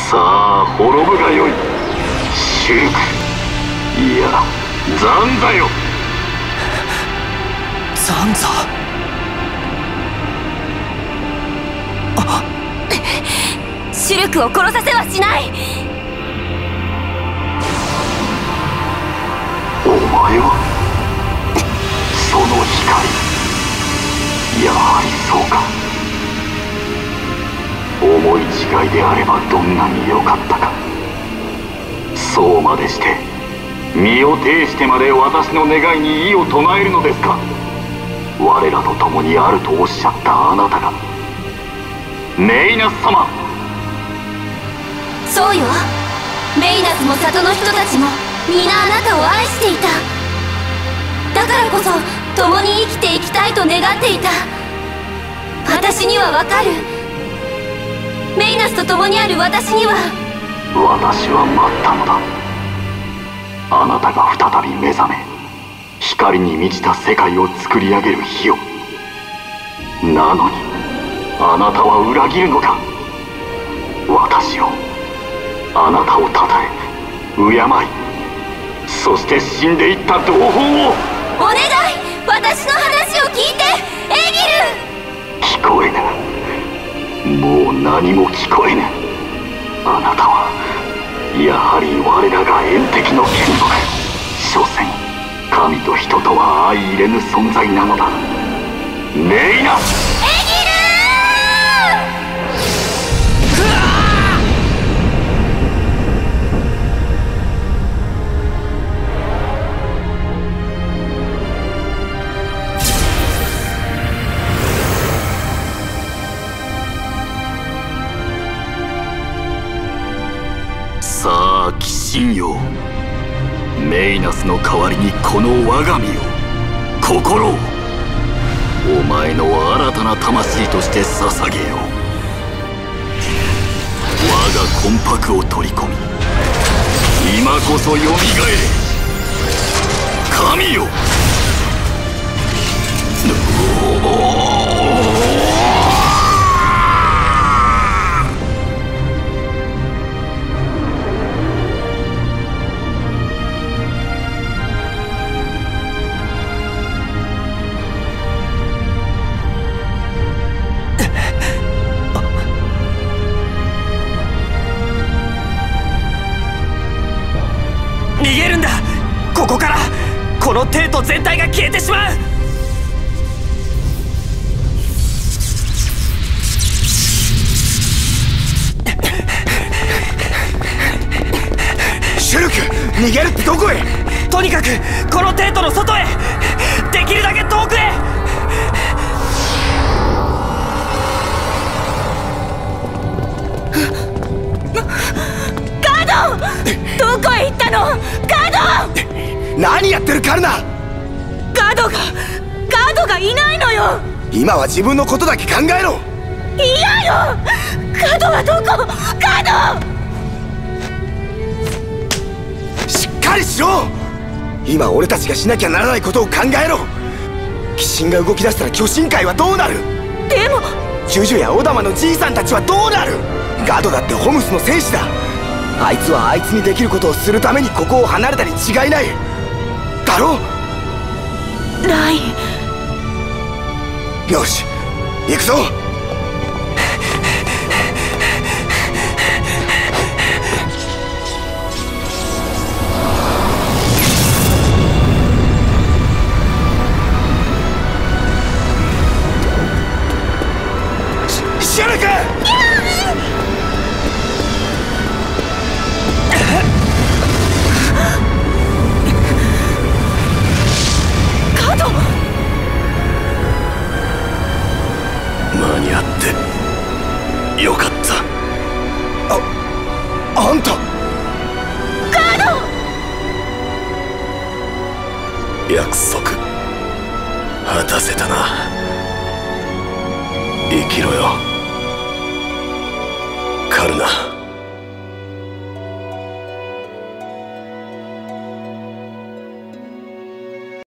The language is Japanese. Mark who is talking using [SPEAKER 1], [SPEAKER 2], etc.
[SPEAKER 1] さあ滅ぶがよい。シルク、いやザンザよ。
[SPEAKER 2] ザンザ。
[SPEAKER 3] シルクを殺させはしない。
[SPEAKER 1] お前はその光、やはりそうか。思い違いであればどんなに良かったか。そうまでして身を挺してまで私の願いに異を唱えるのですか。我らと共にあるとおっしゃったあなたがメイナス様。
[SPEAKER 3] そうよ。メイナスも里の人たちも皆あなたを愛していた。だからこそ共に生きていきたいと願っていた。私にはわかる。メイナスと共にある私には。
[SPEAKER 1] 私は待ったのだ。あなたが再び目覚め光に満ちた世界を作り上げる日を。なのにあなたは裏切るのか。私を、あなたをたたえ敬い、そして死んでいった同胞を。
[SPEAKER 3] お願い、私の話を聞いてエギル。
[SPEAKER 1] 聞こえぬ。もう何も聞こえぬ。あなたはやはり我らが縁敵の眷属。所詮神と人とは相入れぬ存在なのだ。メイナス。さあ鬼神よ、メイナスの代わりにこの我が身を、心をお前の新たな魂として捧げよう。我が魂魄を取り込み今こそよみがえれ神よ。
[SPEAKER 2] 逃げるんだ。ここからこの帝都全体が消えてしまう。
[SPEAKER 4] シュルク、逃げるってどこへ。
[SPEAKER 2] とにかくこの帝都の外へ、できるだけ遠くへ。
[SPEAKER 3] ガード、どこへ行ったの。ガード。
[SPEAKER 4] 何やってるカルナ。
[SPEAKER 3] ガードがいないのよ。
[SPEAKER 4] 今は自分のことだけ考えろ。
[SPEAKER 3] 嫌よ。ガードはどこ。ガー
[SPEAKER 4] ド、しっかりしろ。今俺たちがしなきゃならないことを考えろ。鬼神が動き出したら巨神界はどうなる。
[SPEAKER 3] でも
[SPEAKER 4] ジュジュやオダマのじいさんたちはどうなる。ガドだってホムスの戦士だ。あいつはあいつにできることをするためにここを離れたに違いないだろ。
[SPEAKER 3] ライン。
[SPEAKER 4] よし行くぞ。シュルク。
[SPEAKER 1] 間に合ってよかった。
[SPEAKER 4] あんた。
[SPEAKER 3] ガード。
[SPEAKER 1] 約束果たせたな。生きろよカルナ。